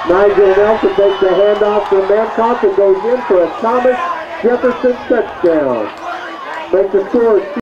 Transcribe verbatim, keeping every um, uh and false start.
Nigel Nelson takes the handoff from Mancock and goes in for a Thomas Jefferson touchdown. Makes the score